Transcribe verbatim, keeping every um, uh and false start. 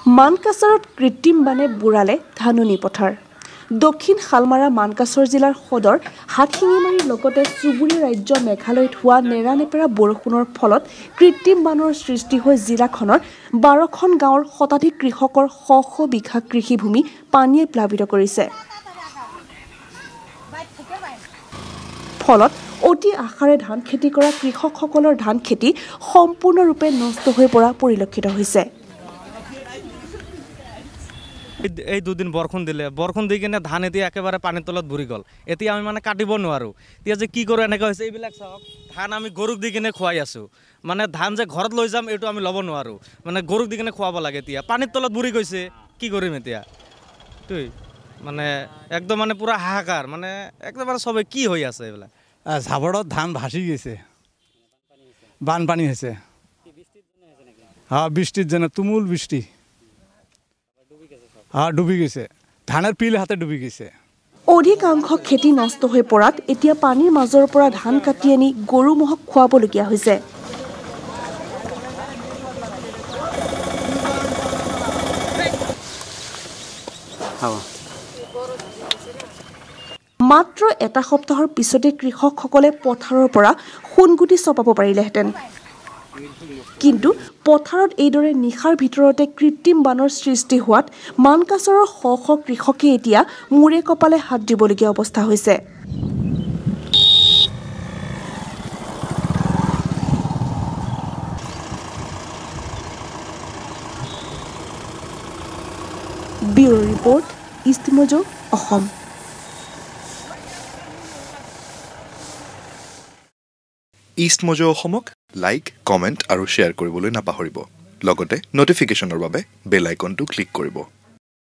মানকাছাৰত কৃত্ৰিম বানে বুঢ়ালে ধাননি পথাৰ। দক্ষিণ শালমাৰা মানকাছৰ জিলাৰ সদৰ হাতশিঙিমাৰীৰ লগতে চুবুৰীয়া ৰাজ্য মেঘালয়ত হোৱা নেৰানেপেৰা বৰষুণৰ ফলত কৃত্ৰিম বানৰ সৃষ্টি হৈ জিলাখনৰ বাৰখন গাঁৱৰ শতাধিক কৃষকৰ শ শ বিঘা কৃষিভূমি পানীয়ে প্লাবিত কৰিছে। ফলত অতি আশাৰে ধান খেতি কৰা কৃষকসকলৰ ধান খেতি সম্পূৰ্ণৰূপে নষ্ট হৈ পৰা পৰিলক্ষিত হৈছে। এই দুদিন বৰষুণ দিলে বৰষুণ দি কিনে ধান এতিয়া একেবাৰে পানীৰ তলত বুৰি গ'ল। এতিয়া আমি মানে কাটিব নোৱাৰোঁ। এতিয়া যে কি কৰোঁ এনেকুৱা হৈছে, এইবিলাক চাওক ধান আমি গৰুক দি কিনে খুৱাই আছোঁ। মানে ধান যে ঘৰত লৈ যাম এইটো আমি ল'ব নোৱাৰোঁ, মানে গৰুক দি কিনে খুৱাব লাগে। এতিয়া পানীৰ তলত বুৰি গৈছে, কি কৰিম এতিয়া? তুই মানে একদম মানে পূৰা হাহাকাৰ, মানে একেবাৰে চবে কি হৈ আছে এইবিলাক। ঝাবৰত ধান ভাসি গৈছে, বানপানী হৈছে। হ্যাঁ বৃষ্টির জন্য তুমুল বৃষ্টি, হ্যাঁ ডুবি গৈছে, ধানের পিল হাতে ডুবি গৈছে। অধিকাংশ খেতি নষ্ট হৈ পৰাত এতিয়া পানীৰ মাজৰ পৰা ধান কাটি আনি গৰু মহক খুৱাবলগীয়া হৈছে। মাত্ৰ এটা সপ্তাহৰ পিছতে কৃষকসকলে পথাৰৰ পৰা সোণগুটি চপাব পাৰিলেহেঁতেন, কিন্তু পথাৰত এইদৰে নিশাৰ ভিতৰতে কৃত্ৰিম বানৰ সৃষ্টি হোৱাত মানকাছৰৰ শ শ কৃষকে এতিয়া মূৰে কপালে হাত দিবলগীয়া অৱস্থা হৈছে। Bureau report, East Mojo, Assam. East Mojo অসমক লাইক, কমেণ্ট আৰু শ্বেয়াৰ কৰিবলৈ নাপাহৰিব। লগতে নটিফিকেশ্যনৰ বাবে বেল আইকনটো ক্লিক কৰিব।